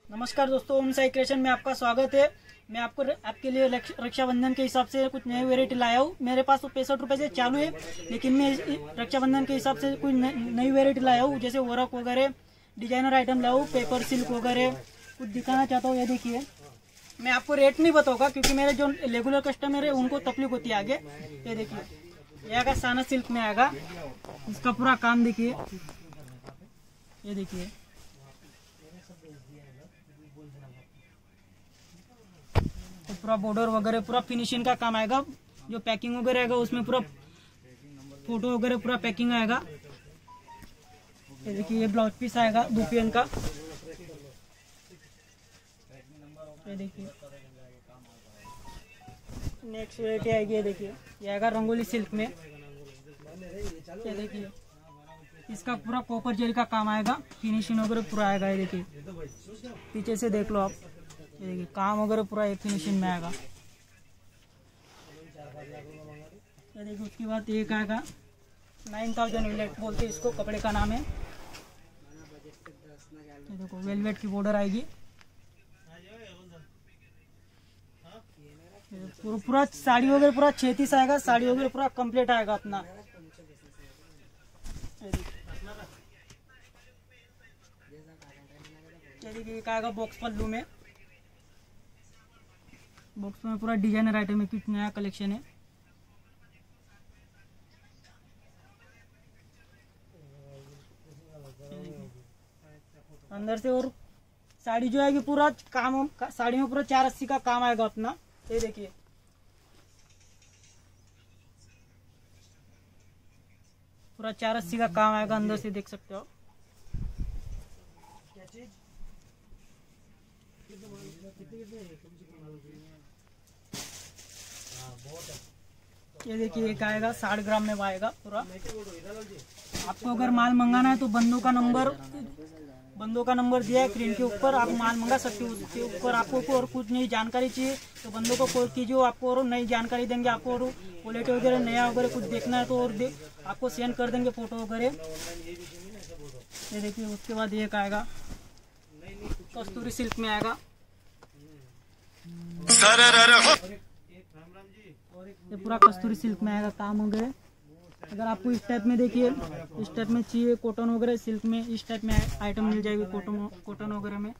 नमस्कार दोस्तों, ओम साई क्रिएशन में आपका स्वागत है। मैं आपके लिए रक्षाबंधन के हिसाब से कुछ नई वेरायटी लाया हूँ। मेरे पास तो 65 रुपये से चालू है, लेकिन मैं रक्षाबंधन के हिसाब से कुछ नई वेरायटी लाया हूँ, जैसे वर्क वगैरह डिजाइनर आइटम लाया हूँ, पेपर सिल्क वगैरह कुछ दिखाना चाहता हूँ। ये देखिए, मैं आपको रेट नहीं बताऊंगा क्योंकि मेरे जो रेगुलर कस्टमर है उनको तकलीफ होती है आगे। ये देखिए, ये आएगा साना सिल्क में आएगा, इसका पूरा काम देखिए। ये देखिए, तो पूरा बॉर्डर वगैरह पूरा फिनिशिंग का काम आएगा। जो पैकिंग वगैरह आएगा उसमें पूरा फोटो वगैरह पूरा पैकिंग आएगा। ये देखिए, ये ब्लाउज पीस आएगा दुपियन का। ये देखिए, नेक्स्ट वेराइटी आएगी। ये देखिए, ये आएगा रंगोली सिल्क में। ये देखिए, इसका पूरा कॉपर जेल का काम आएगा, फिनिशिंग वगैरह पूरा आएगा। ये देखिए, पीछे से देख लो आप। ये देखिए, काम वगैरह पूरा एक फिनिशिंग में आएगा। ये देखिए, उसके बाद एक आएगा 9000 वेलवेट बोलते हैं इसको, कपड़े का नाम है। ये देखो, वेलवेट की बॉर्डर आएगी। पूरा साड़ी वगैरह पूरा 36 आएगा, साड़ी वगैरह पूरा कंप्लीट आएगा अपना। ये देखिए, एक आएगा बॉक्स पल्लू में। बॉक्स में पूरा डिजाइनर आइटम है, कुछ नया कलेक्शन है। अंदर से और साड़ी जो आएगी पूरा काम, साड़ी में पूरा 480 का काम आएगा अपना। ये देखिए, पूरा 480 का काम आएगा, अंदर से देख सकते हो। ये देखिए, एक आएगा 60 ग्राम में आएगा पूरा। आपको अगर माल मंगाना है तो बंदों का नंबर दिया है स्क्रीन के ऊपर, आप माल मंगा सकते हो। उसके ऊपर आपको और कुछ नई जानकारी चाहिए तो बंदों को कॉल कीजिए, आपको और नई जानकारी देंगे। आपको और क्वालिटी वगैरह नया वगैरह कुछ देखना है तो और आपको सेंड कर देंगे फोटो वगैरह। ये देखिए, उसके बाद एक आएगा कस्तूरी सिल्क में आएगा। ये पूरा कस्तूरी सिल्क में आएगा काम वगैरह। अगर आपको इस टाइप में देखिए, इस टाइप में चाहिए कॉटन वगैरह सिल्क में, इस टाइप में आइटम मिल जाएगी कॉटन वगैरह में।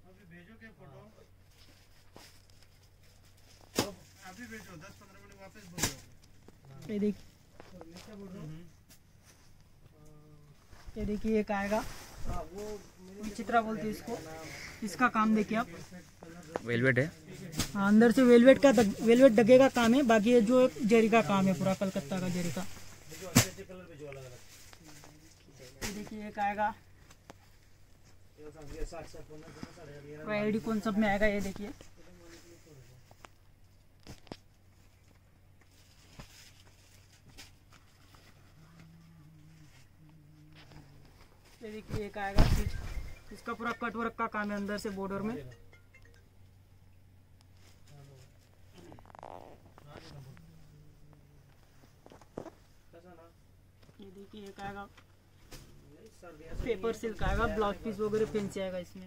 ये देखिए, एक आएगा चित्रा बोलते हैं इसको। इसका काम देखिए आप, वेलवेट है। हाँ, अंदर से वेलवेट डगे का काम है, बाकी ये जो जरी का काम है पूरा कलकत्ता का जरी का। ये देखिए, एक आएगा आईडी कॉन्सेप्ट में आएगा। ये देखिए, एक आएगा इसका पूरा कट वर्क का काम है अंदर से बॉर्डर में। ये देखिए, एक आएगा पेपर सिल्क आएगा, ब्लाउज पीस वगैरह फैंसी आएगा इसमें।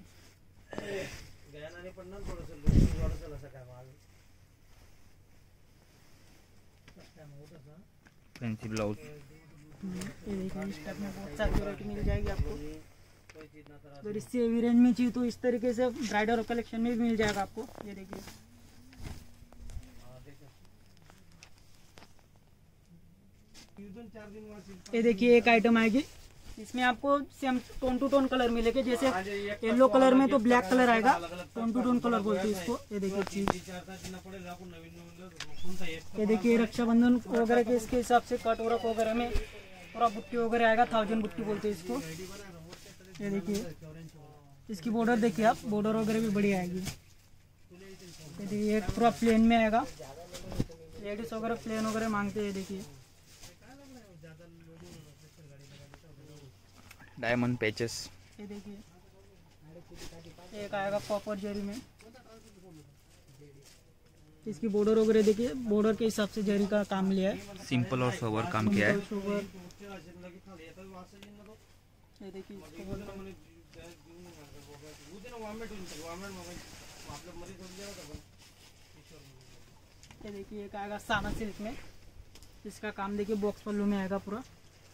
Fancy blouse. ये देखिए, इस टाइप में बहुत सारी वैरायटी मिल जाएगी आपको। अगर इससे हेवी रेंज में चाहिए तो इस तरीके से ब्राइडल कलेक्शन में भी मिल जाएगा आपको। ये देखिए, ये देखिए, एक आइटम आएगी, इसमें आपको same tone to tone colour मिलेगा। जैसे येलो कलर में तो ब्लैक कलर आएगा, टोन टू टोन कलर बोलते हैं इसको। ये देखिए चीज, ये देखिए, रक्षाबंधन वगैरह के इसके हिसाब से कट वर्क वगैरह में पूरा बुट्टी वगैरह आएगा, 1000 बुट्टी बोलते हैं इसको। ये देखिए, इसकी बॉर्डर देखिए आप, बॉर्डर वगैरह भी बढ़िया आएगी। ये देखिए, एक पूरा प्लेन में आएगा, लेडीज वगैरह प्लेन वगैरह मांगते हैं। देखिए, डायमंड पैचेस। ये देखिए, एक आएगा कॉपर जरी में। इसकी बॉर्डर वगैरह देखिए, बॉर्डर के हिसाब से जरी का काम लिया है, सिंपल और सोबर काम किया है। ये देखिए, ये देखिए एक आएगा साना सिल्क में, इसका काम देखिए बॉक्स पल्लू में आएगा पूरा।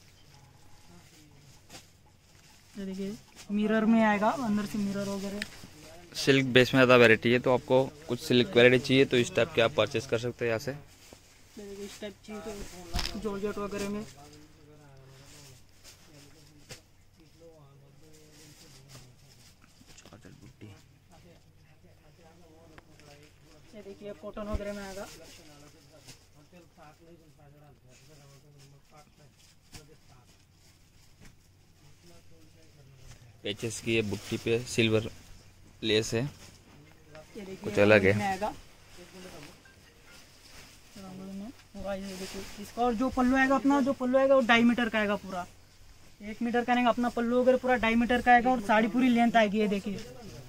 ये देखिए मिरर में आएगा, अंदर से मिरर वगैरह। सिल्क बेस में ज़्यादा वैरायटी है, तो आपको कुछ सिल्क वैरायटी चाहिए तो इस टाइप के आप परचेस कर सकते हैं यहाँ से। ये देखिए इस टाइप चाहिए तो जॉर्जेट वगैरह में। ये देखिए कॉटन वगैरह में आएगा। पेचेस की ये बुट्टी पे सिल्वर लेस है, ये देखिए कुछ अलग है। में आएगा पूरा। ये देखिए इसका, और जो पल्लू आएगा अपना, जो पल्लू आएगा वो 2.5 मीटर का आएगा पूरा। 1 मीटर का नहीं अपना पल्लू वगैरह पूरा 2.5 मीटर का आएगा, और साड़ी पूरी लेंथ आएगी। ये देखिए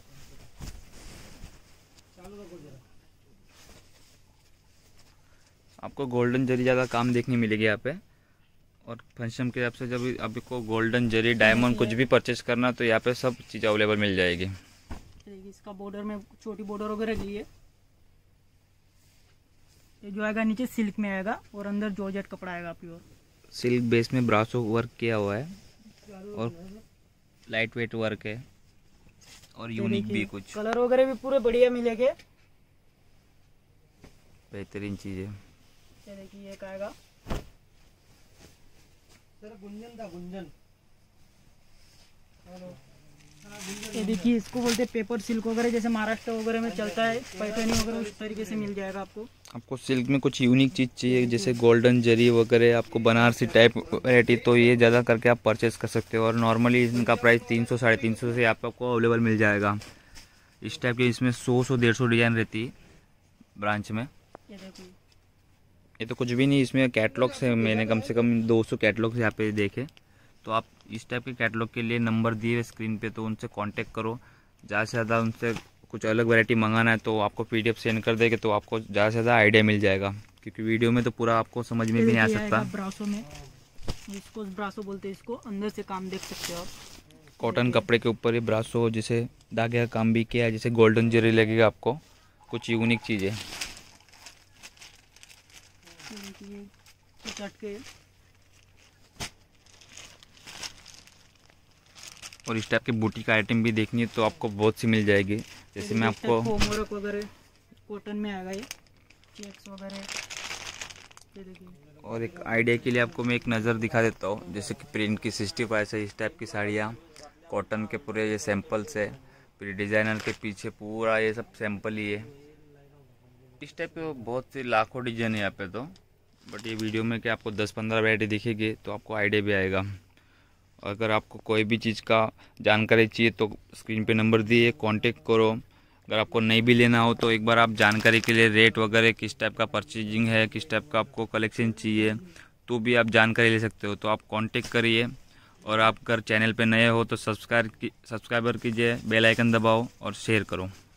आपको गोल्डन जरी ज़्यादा काम देखने मिलेगी यहाँ पे। और फंक्शन के हिसाब से जब आपको गोल्डन जरी डायमंड कुछ भी परचेस करना तो यहाँ पे सब चीज़ अवेलेबल मिल जाएगी। इसका बॉर्डर में छोटी बॉर्डर वगैरह की है। ये जो आएगा नीचे सिल्क में आएगा, और अंदर जॉर्जेट कपड़ा आएगा प्योर। सिल्क बेस में ब्रासो वर्क किया हुआ है, और लाइट वेट वर्क है, और यूनिक भी कुछ कलर वगैरह भी पूरे बढ़िया मिलेंगे, बेहतरीन चीज़ है। ये देखिए एक आएगा गुंजन था, गुंजन। ये देखिए इसको बोलते हैं पेपर सिल्क वगैरह, जैसे महाराष्ट्र वगैरह में चलता है पैठनी वगैरह, उस तरीके से मिल जाएगा आपको। आपको सिल्क में कुछ यूनिक चीज़ चाहिए जैसे गोल्डन जरी वगैरह, आपको बनारसी टाइप वैरायटी, तो ये ज़्यादा करके आप परचेस कर सकते हो। और नॉर्मली इनका प्राइस 300 साढ़े 300 से आपको अवेलेबल मिल जाएगा। इस टाइप के इसमें 100-150 डिज़ाइन रहती है ब्रांच में। ये देखिए ये तो कुछ भी नहीं, इसमें कैटलॉग्स है, मैंने कम से कम 200 कैटलॉग्स यहाँ पे देखे। तो आप इस टाइप के कैटलॉग के लिए नंबर दिए स्क्रीन पे, तो उनसे कांटेक्ट करो। ज़्यादा से ज़्यादा उनसे कुछ अलग वैरायटी मंगाना है तो आपको PDF सेंड कर देंगे, तो आपको ज़्यादा से ज़्यादा आइडिया मिल जाएगा, क्योंकि वीडियो में तो पूरा आपको समझ में भी नहीं आ सकता। ब्रासो में, इसको ब्रासो बोलते हैं, इसको अंदर से काम देख सकते हो आप। कॉटन कपड़े के ऊपर ये ब्रासो जिसे धागे का काम भी किया है, जैसे गोल्डन जरी लगेगा आपको, कुछ यूनिक चीज़ है। चटके और इस टाइप की बूटी का आइटम भी देखनी है तो आपको बहुत सी मिल जाएगी। जैसे मैं आपको मोरक वगैरह कॉटन में आएगा, ये चेक्स वगैरह। ये देखिए, और एक आइडिया के लिए आपको मैं एक नज़र दिखा देता हूँ। जैसे कि प्रिंट की 65 है, इस टाइप की साड़ियाँ कॉटन के पूरे ये सैंपल्स है, फिर डिज़ाइनर के पीछे पूरा ये सब सैंपल ही है। इस टाइप के बहुत सी लाखों डिजाइन है यहाँ पे तो, बट ये वीडियो में क्या आपको 10-15 वैरायटी दिखेगी तो आपको आइडिया भी आएगा। अगर आपको कोई भी चीज़ का जानकारी चाहिए तो स्क्रीन पे नंबर दिए, कांटेक्ट करो। अगर आपको नहीं भी लेना हो तो एक बार आप जानकारी के लिए रेट वगैरह, किस टाइप का परचेजिंग है, किस टाइप का आपको कलेक्शन चाहिए, तो भी आप जानकारी ले सकते हो। तो आप कांटेक्ट करिए। और आप अगर चैनल पे नए हो तो सब्सक्राइबर कीजिए, बेल आइकन दबाओ और शेयर करो।